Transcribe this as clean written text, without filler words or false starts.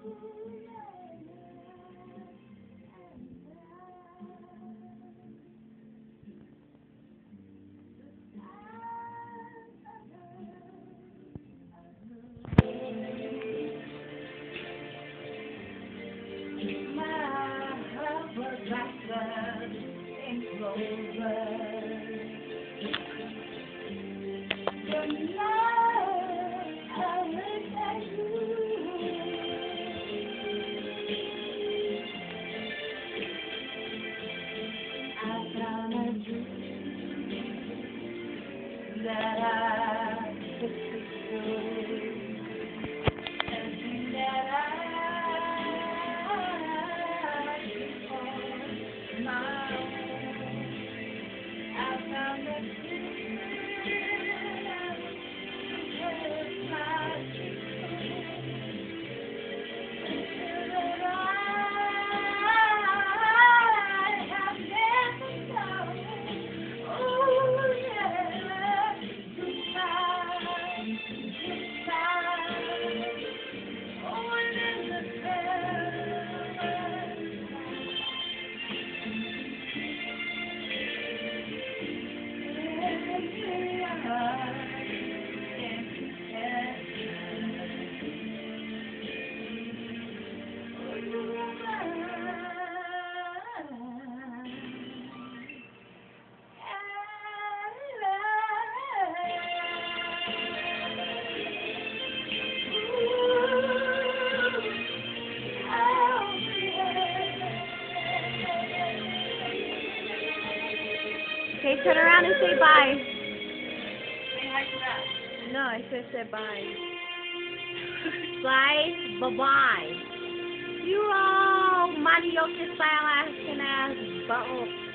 That I could pursue, everything that I keep on my own. I found that Okay, turn around and say bye. Say hi to that. No, I said bye. Bye, bye-bye. You all Mario style ass and ass butthole.